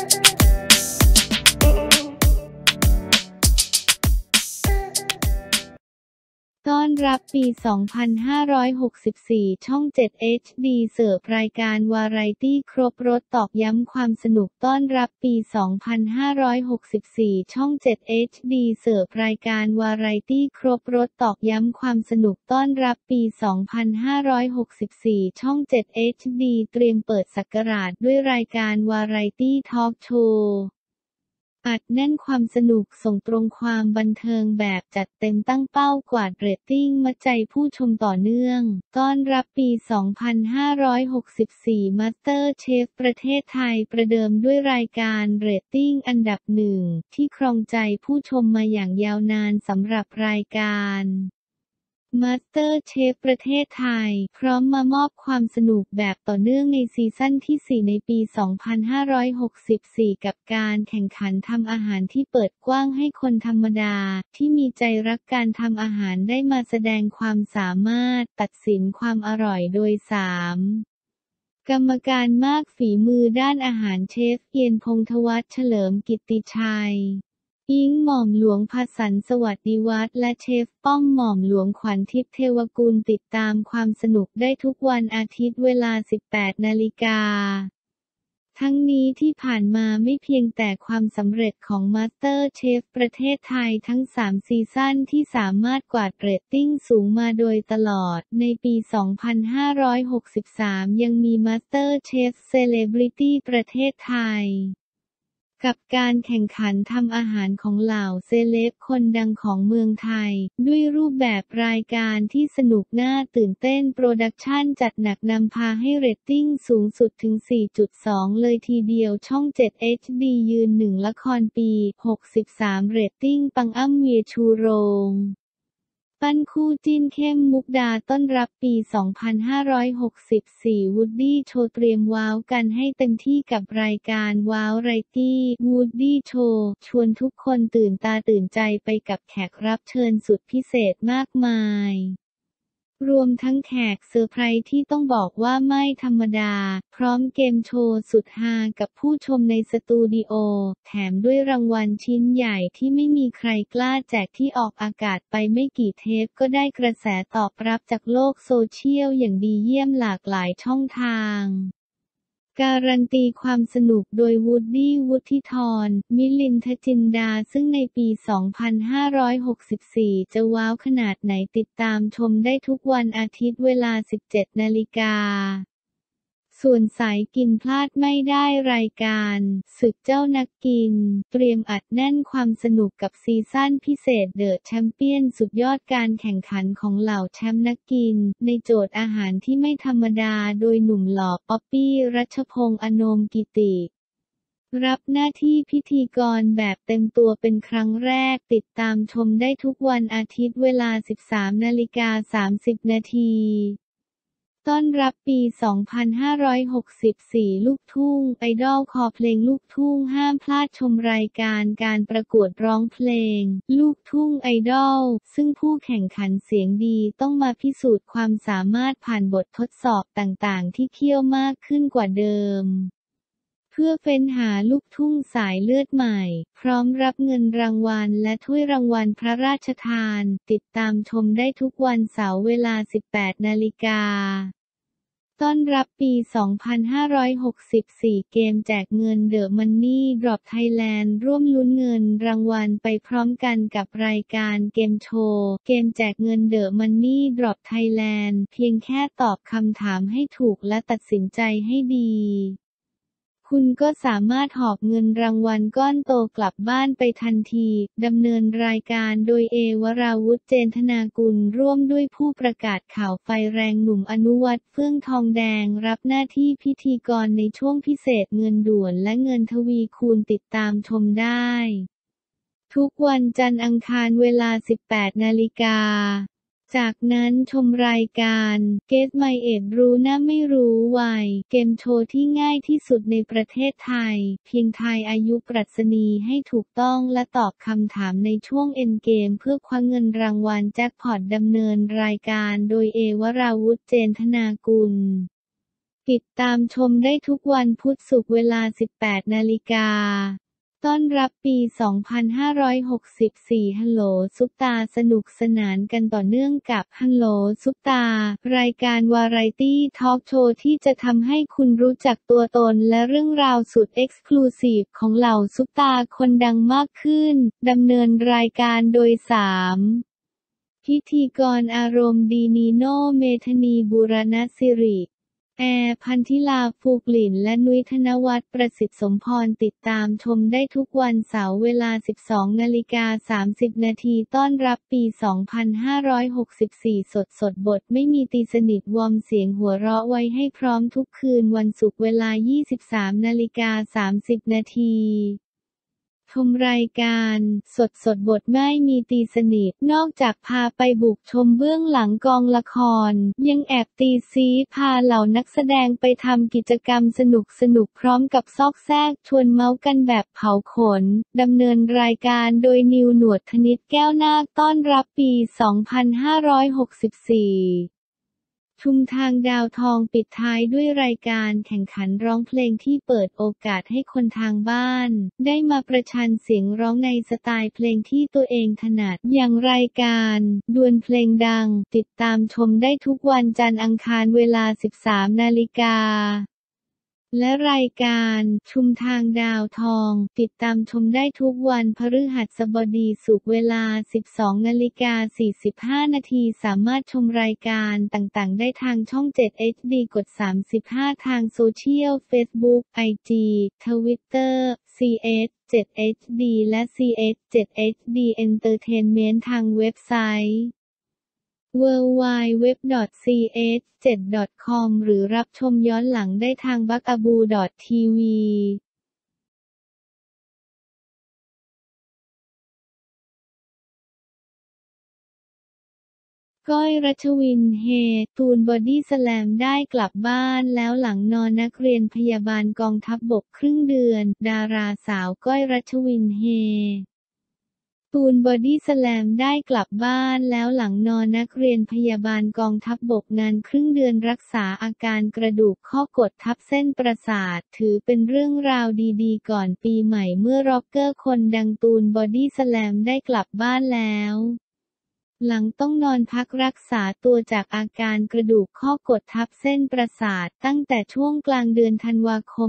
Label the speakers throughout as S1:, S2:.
S1: ต้อนรับปี 2564 ช่อง 7 HD เสิร์ฟรายการวาไรตี้ครบรสตอกย้ำความสนุกต้อนรับปี 2564 ช่อง 7 HD เสิร์ฟรายการวาไรตี้ครบรสตอกย้ำความสนุกต้อนรับปี 2564 ช่อง 7 HD เตรียมเปิดศักราชด้วยรายการวาไรตี้ทอล์กโชว์อัดแน่นความสนุกส่งตรงความบันเทิงแบบจัดเต็มตั้งเป้ากวาดเรตติ้งมัดใจผู้ชมต่อเนื่องต้อนรับปี 2564 มาสเตอร์เชฟประเทศไทยประเดิมด้วยรายการเรตติ้งอันดับหนึ่งที่ครองใจผู้ชมมาอย่างยาวนานสำหรับรายการมาสเตอร์เชฟประเทศไทยพร้อมมามอบความสนุกแบบต่อเนื่องในซีซั่นที่ 4 ในปี 2564 กับการแข่งขันทำอาหารที่เปิดกว้างให้คนธรรมดาที่มีใจรักการทำอาหารได้มาแสดงความสามารถตัดสินความอร่อยโดย 3 กรรมการมากฝีมือด้านอาหารเชฟเกียรติพงษ์ธวัฒน์เฉลิมกิตติชัยอิงหม่อมหลวงภสันต์สวัสดิวัฒน์และเชฟป้อมหม่อมหลวงขวัญทิพย์เทวกุลติดตามความสนุกได้ทุกวันอาทิตย์เวลา 18 นาฬิกาทั้งนี้ที่ผ่านมาไม่เพียงแต่ความสำเร็จของมาสเตอร์เชฟประเทศไทยทั้ง 3 ซีซั่นที่สามารถกวาดเรตติ้งสูงมาโดยตลอดในปี 2563 ยังมีมาสเตอร์เชฟเซเลบริตี้ประเทศไทยกับการแข่งขันทำอาหารของเหล่าเซเลบคนดังของเมืองไทยด้วยรูปแบบรายการที่สนุกน่าตื่นเต้นโปรดักชั่นจัดหนักนำพาให้เรตติ้งสูงสุดถึง 4.2 เลยทีเดียวช่อง 7 HD ยืนหนึ่งละครปี 63 เรตติ้งปังอ้ำเวียชูโรงปั้นคู่จิ้นเข้มมุกดาต้อนรับปี 2564 วูดดี้โชว์เตรียมว้าวกันให้เต็มที่กับรายการว้าวไรตี้วูดดี้โชว์ชวนทุกคนตื่นตาตื่นใจไปกับแขกรับเชิญสุดพิเศษมากมายรวมทั้งแขกเซอร์ไพรส์ที่ต้องบอกว่าไม่ธรรมดาพร้อมเกมโชว์สุดฮากับผู้ชมในสตูดิโอแถมด้วยรางวัลชิ้นใหญ่ที่ไม่มีใครกล้าแจกที่ออกอากาศไปไม่กี่เทปก็ได้กระแสตอบรับจากโลกโซเชียลอย่างดีเยี่ยมหลากหลายช่องทางการันตีความสนุกโดยวูดดี้ วุฒิธร มิลินทจินดาซึ่งในปี 2564 จะว้าวขนาดไหนติดตามชมได้ทุกวันอาทิตย์เวลา 17 นาฬิกาส่วนสายกินพลาดไม่ได้รายการศึกเจ้านักกินเตรียมอัดแน่นความสนุกกับซีซั่นพิเศษเดอะแชมเปี้ยนสุดยอดการแข่งขันของเหล่าแชมป์นักกินในโจทย์อาหารที่ไม่ธรรมดาโดยหนุ่มหล่อป๊อปปี้รัชพงษ์ อนงกิติรับหน้าที่พิธีกรแบบเต็มตัวเป็นครั้งแรกติดตามชมได้ทุกวันอาทิตย์เวลา 13:30 นาทีต้อนรับปี 2564 ลูกทุ่งไอดอลคอเพลงลูกทุ่งห้ามพลาดชมรายการการประกวดร้องเพลงลูกทุ่งไอดอลซึ่งผู้แข่งขันเสียงดีต้องมาพิสูจน์ความสามารถผ่านบททดสอบต่างๆที่เขี้ยวมากขึ้นกว่าเดิมเพื่อเฟ้นหาลูกทุ่งสายเลือดใหม่พร้อมรับเงินรางวัลและถ้วยรางวัลพระราชทานติดตามชมได้ทุกวันเสาร์เวลา 18 นาฬิกาต้อนรับปี 2564 เกมแจกเงินเดอะมันนี่ดรอปไทยแลนด์ร่วมลุ้นเงินรางวัลไปพร้อมกันกับรายการเกมโชว์เกมแจกเงินเดอะมันนี่ดรอปไทยแลนด์เพียงแค่ตอบคำถามให้ถูกและตัดสินใจให้ดีคุณก็สามารถหอบเงินรางวัลก้อนโตกลับบ้านไปทันทีดำเนินรายการโดยวราวุธ เจนธนากุลร่วมด้วยผู้ประกาศข่าวไฟแรงหนุ่มอนุวัฒน์ เฟื่องทองแดงรับหน้าที่พิธีกรในช่วงพิเศษเงินด่วนและเงินทวีคูณติดตามชมได้ทุกวันจันทร์อังคารเวลา 18 นาฬิกาจากนั้นชมรายการเกสไมเอดรู้นะไม่รู้วัยเกมโชว์ที่ง่ายที่สุดในประเทศไทยเพียงทายอายุปรัชนีให้ถูกต้องและตอบคำถามในช่วงเอ็นเกมเพื่อคว้าเงินรางวัลแจ็คพอตดำเนินรายการโดยวราวุธ เจนธนากุลติดตามชมได้ทุกวันพุธศุกร์เวลา 18 นาฬิกา ต้อนรับปี 2564 ฮัลโหลซุปตาสนุกสนานกันต่อเนื่องกับ ฮัลโหลซุปตา รายการวาไรตี้ทอล์กโชว์ที่จะทำให้คุณรู้จักตัวตนและเรื่องราวสุดเอ็กซ์คลูซีฟของเหล่าซุปตาคนดังมากขึ้น ดำเนินรายการโดย 3 พิธีกรอารมณ์ดีนีโน่เมธานีบูรณสิริแอร์พันธิลาภูกลิ่นและนุ้ยธนวัฒน์ประสิทธิ์สมพรติดตามชมได้ทุกวันเสาร์เวลา 12:30 นาทีต้อนรับปี 2564 สดบทไม่มีตีสนิทวอร์มเสียงหัวเราะไว้ให้พร้อมทุกคืนวันศุกร์เวลา 23:30 นาทีชมรายการสดบทไม่มีตีสนิทนอกจากพาไปบุกชมเบื้องหลังกองละครยังแอบตีซีพาเหล่านักแสดงไปทำกิจกรรมสนุกพร้อมกับซอกแซกชวนเมาส์กันแบบเผาขนดำเนินรายการโดยนิวหนวดธนิตแก้วนาคต้อนรับปี 2564ชุมทางดาวทองปิดท้ายด้วยรายการแข่งขันร้องเพลงที่เปิดโอกาสให้คนทางบ้านได้มาประชันเสียงร้องในสไตล์เพลงที่ตัวเองถนัดอย่างรายการดวลเพลงดังติดตามชมได้ทุกวันจันทร์อังคารเวลา 13 นาฬิกาและรายการชุมทางดาวทองติดตามชมได้ทุกวันพฤหัสบดีศุกร์เวลา 12:45 นาทีสามารถชมรายการต่างๆได้ทางช่อง 7 HD กด 35 ทางโซเชียล Facebook IG Twitter CS 7 HD และ CS 7 HD Entertainment ทางเว็บไซต์ www.cs7.com หรือรับชมย้อนหลังได้ทาง bugaboo.tv ก้อยรัชวินเฮตูนบอดี้สแลมได้กลับบ้านแล้วหลังนอนนักเรียนพยาบาลกองทัพบกครึ่งเดือนดาราสาวก้อยรัชวินเฮตูนบอดี้สแลมได้กลับบ้านแล้วหลังนอนนักเรียนพยาบาลกองทัพบกนานครึ่งเดือนรักษาอาการกระดูกข้อกดทับเส้นประสาทถือเป็นเรื่องราวดีๆก่อนปีใหม่เมื่อร็อกเกอร์คนดังตูนบอดี้สแลมได้กลับบ้านแล้วหลังต้องนอนพักรักษาตัวจากอาการกระดูกข้อกดทับเส้นประสาทตั้งแต่ช่วงกลางเดือนธันวาคม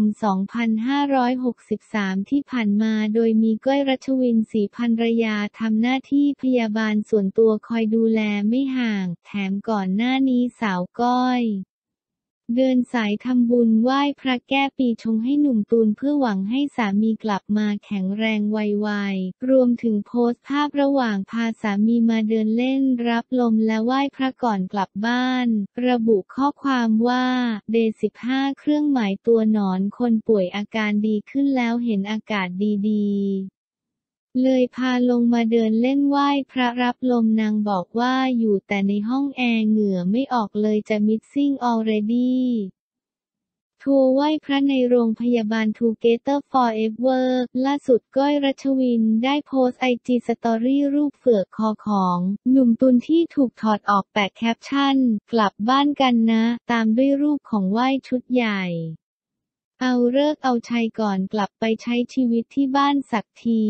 S1: 2563 ที่ผ่านมาโดยมีก้อยรัชวินศรีภรรยาทำหน้าที่พยาบาลส่วนตัวคอยดูแลไม่ห่างแถมก่อนหน้านี้สาวก้อยเดินสายทำบุญไหว้พระแก้ปีชงให้หนุ่มตูนเพื่อหวังให้สามีกลับมาแข็งแรงไวๆรวมถึงโพสต์ภาพระหว่างพาสามีมาเดินเล่นรับลมและไหว้พระก่อนกลับบ้านระบุข้อความว่าเดย์15เครื่องหมายตัวหนอนคนป่วยอาการดีขึ้นแล้วเห็นอากาศดีๆเลยพาลงมาเดินเล่นไหว้พระรับลมนางบอกว่าอยู่แต่ในห้องแอร์เหงื่อไม่ออกเลยจะ missing already ทัวร์ไหว้พระในโรงพยาบาล Together Forever ล่าสุดก้อยรัชวินได้โพสต์ไอจีสตอรี่รูปเฝือกคอของหนุ่มตุลที่ถูกถอดออกแปะแคปชั่นกลับบ้านกันนะตามด้วยรูปของไหว้ชุดใหญ่เอาฤกษ์เอาชัยก่อนกลับไปใช้ชีวิตที่บ้านสักที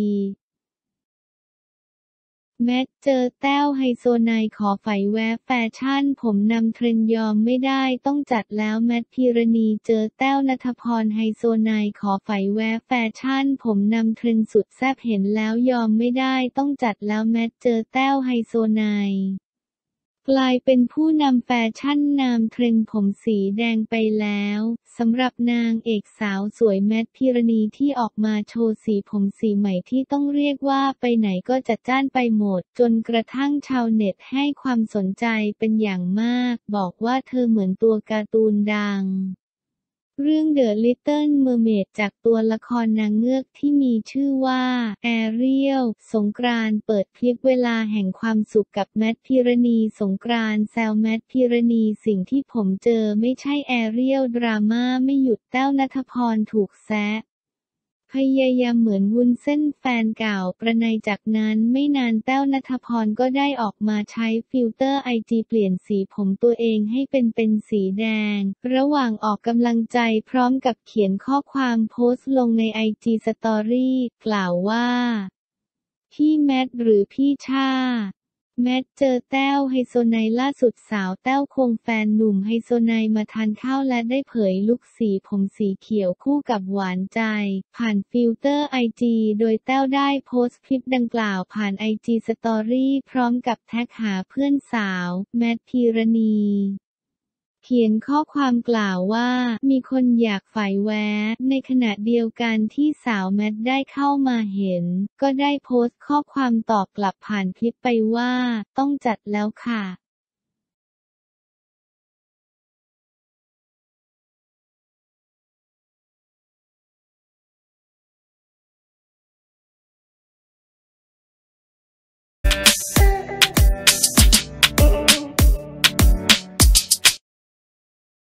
S1: แมทเจอแต้วไฮโซไนขอไฝแวะแฟชั่นผมนำเทรนด์ยอมไม่ได้ต้องจัดแล้วแมทพีรณีเจอแต้วณัฐพรไฮโซไนขอไฝแวะแฟชั่นผมนำเทรนด์สุดแซ่บเห็นแล้วยอมไม่ได้ต้องจัดแล้วแมทเจอแต้วไฮโซไนกลายเป็นผู้นำแฟชั่นนำเทรนด์ผมสีแดงไปแล้วสำหรับนางเอกสาวสวยแมทพีรณีที่ออกมาโชว์สีผมสีใหม่ที่ต้องเรียกว่าไปไหนก็จัดจ้านไปหมดจนกระทั่งชาวเน็ตให้ความสนใจเป็นอย่างมากบอกว่าเธอเหมือนตัวการ์ตูนดังเรื่อง The Little Mermaid จากตัวละครนางเงือกที่มีชื่อว่าแอเรียลสงกรานต์เปิดคลิปเวลาแห่งความสุขกับแมทพีรณีสงกรานต์แซวแมทพีรณีสิ่งที่ผมเจอไม่ใช่แอเรียลดราม่าไม่หยุดแต้วณัฐพรถูกแซะพพยายามเหมือนวุ้นเส้นแฟนเก่าประนัยจากนั้นไม่นานแต้วณัฐพรก็ได้ออกมาใช้ฟิลเตอร์ไอจีเปลี่ยนสีผมตัวเองให้เป็นสีแดงระหว่างออกกำลังใจพร้อมกับเขียนข้อความโพสต์ลงในไอจีสตอรี่กล่าวว่าพี่แมทหรือพี่ชาแมทเจอแต้วไฮโซไนล่าสุดสาวแต้วคงแฟนหนุ่มไฮโซไนมาทานข้าวและได้เผยลุคสีผมสีเขียวคู่กับหวานใจผ่านฟิลเตอร์ไอจีโดยแต้วได้โพสต์คลิปดังกล่าวผ่านไอจีสตอรี่พร้อมกับแท็กหาเพื่อนสาวแมทพีรณีเขียนข้อความกล่าวว่ามีคนอยากฝ่ายแวะในขณะเดียวกันที่สาวแมทได้เข้ามาเห็นก็ได้โพสต์ข้อความตอบกลับผ่านคลิปไปว่าต้องจัดแล้วค่ะ